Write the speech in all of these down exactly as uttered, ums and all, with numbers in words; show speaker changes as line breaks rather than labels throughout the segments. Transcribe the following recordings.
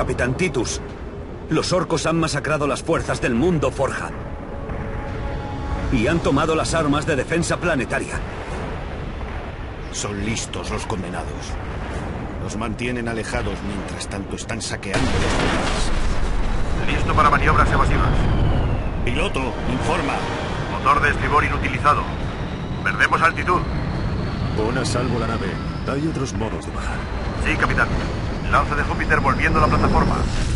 Capitán Titus. Los orcos han masacrado las fuerzas del mundo Forja. Y han tomado las armas de defensa planetaria.
Son listos los condenados. Los mantienen alejados mientras tanto están saqueando los lugares.
Listo para maniobras evasivas.
Piloto, informa.
Motor de estribor inutilizado. Perdemos altitud.
Pon a salvo la nave. Hay otros modos de bajar.
Sí, capitán. Lance de Júpiter volviendo a la plataforma.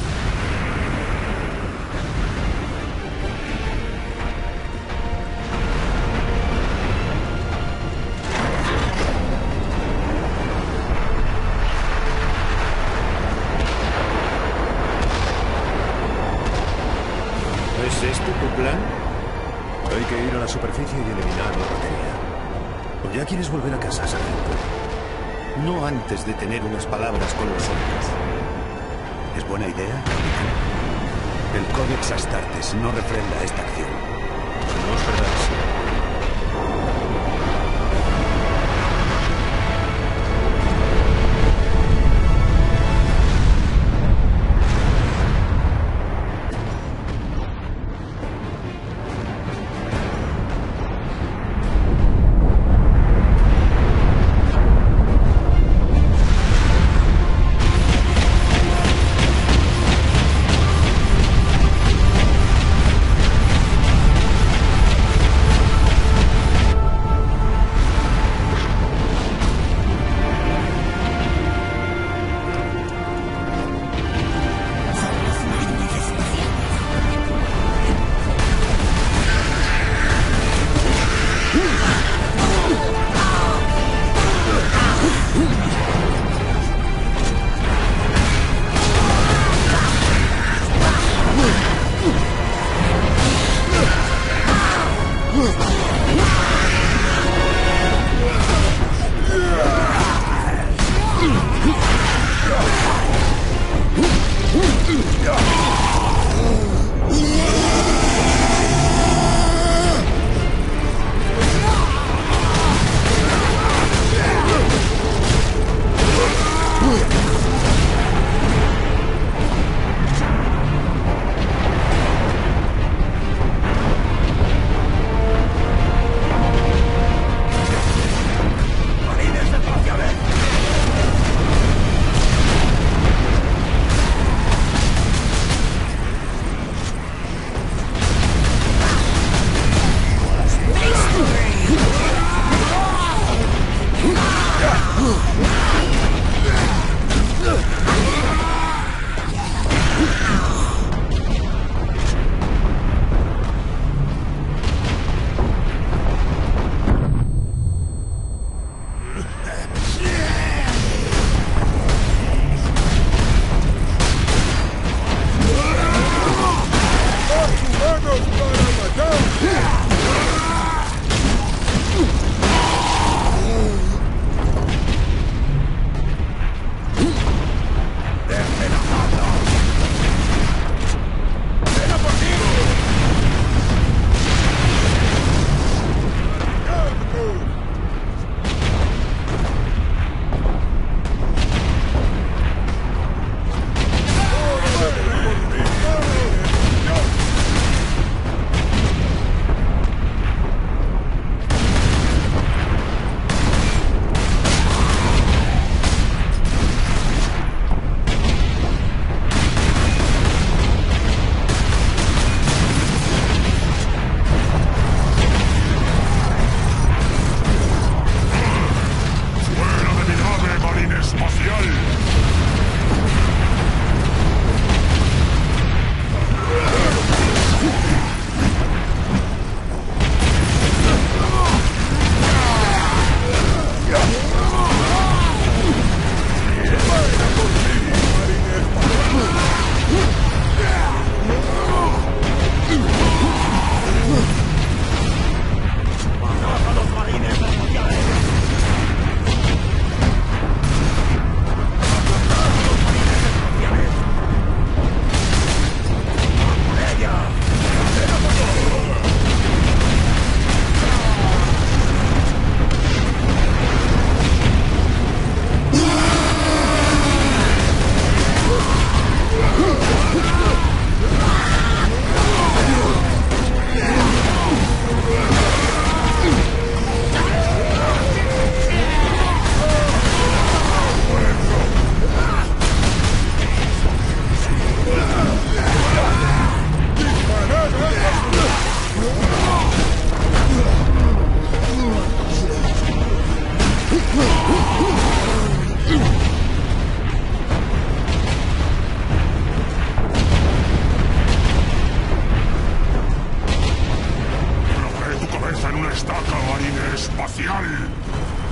¿Es este tu plan?
Hay que ir a la superficie y eliminar la batería. ¿O ya quieres volver a casa, sargento?
No antes de tener unas palabras con los orcos.
¿Es buena idea? El Codex Astartes no refrenda esta acción.
No es verdad.
en una estaca marina espacial.